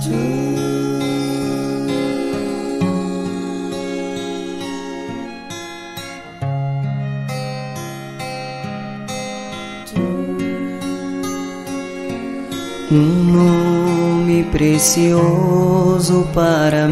Um nome precioso para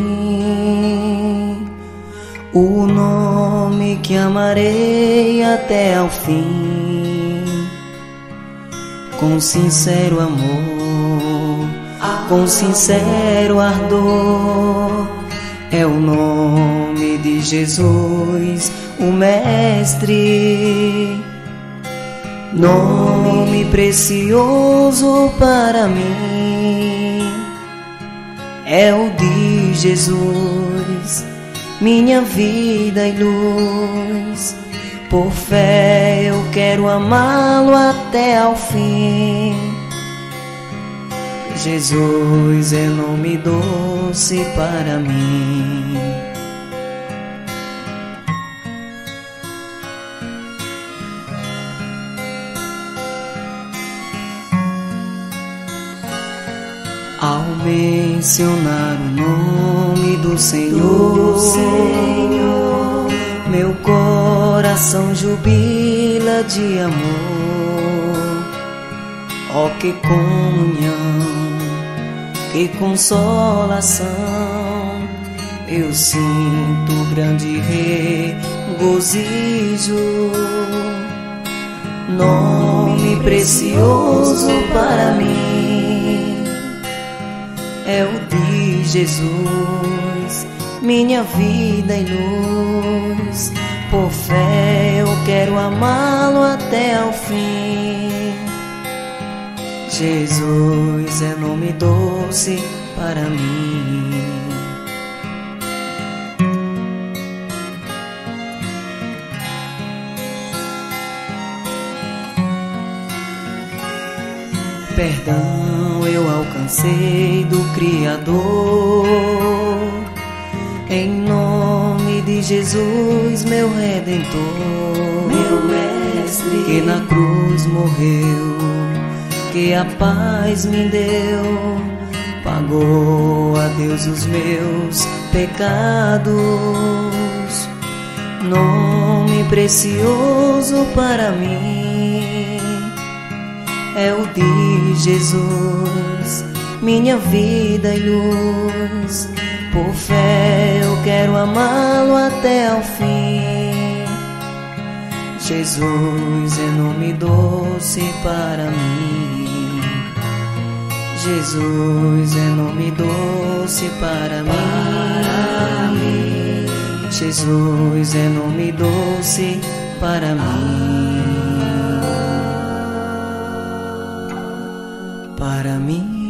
mim, o nome que amarei até ao fim, com sincero amor, com sincero ardor. É o nome de Jesus, o Mestre. Nome precioso para mim é o de Jesus, minha vida e luz. Por fé eu quero amá-lo até ao fim. Jesus é nome doce para mim. Ao mencionar o nome do Senhor, meu coração jubila de amor. Oh, que comunhão, que consolação, eu sinto grande regozijo. Nome precioso para mim é o de Jesus, minha vida e luz. Por fé eu quero amá-lo até ao fim. Jesus é nome doce para mim. Perdão eu alcancei do Criador, em nome de Jesus, meu Redentor, meu Mestre, que na cruz morreu, que a paz me deu, pagou a Deus os meus pecados. Nome precioso para mim é o de Jesus, minha vida e luz. Por fé eu quero amá-lo até ao fim. Jesus é nome doce para mim. Jesus é nome doce para mim. Jesus é nome doce para mim. Para mim.